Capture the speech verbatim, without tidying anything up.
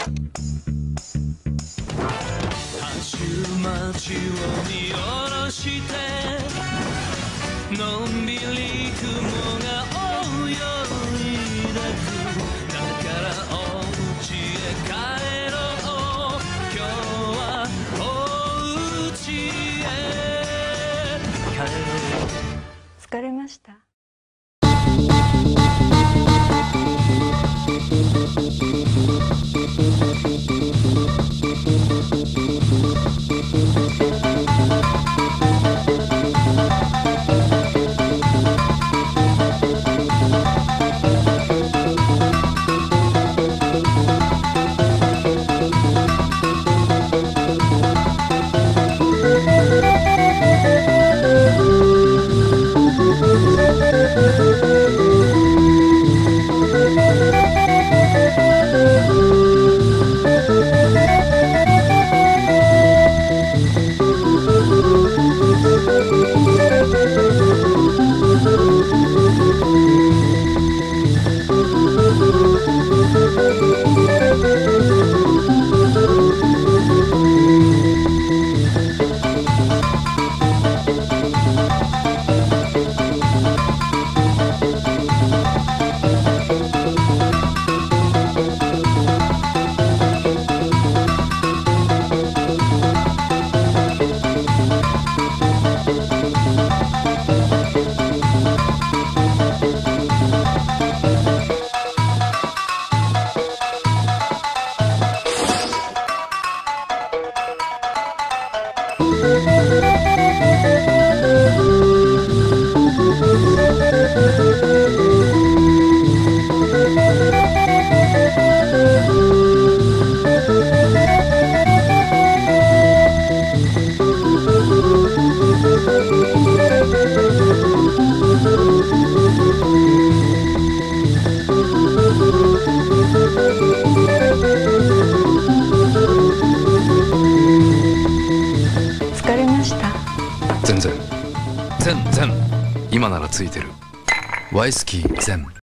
走る街を見下ろしてのんびり雲が泳いでく。だからお家へ帰ろう。今日はお家へ帰ろう。 疲れました。疲れました。 全然全然今ならついてるワイスキー全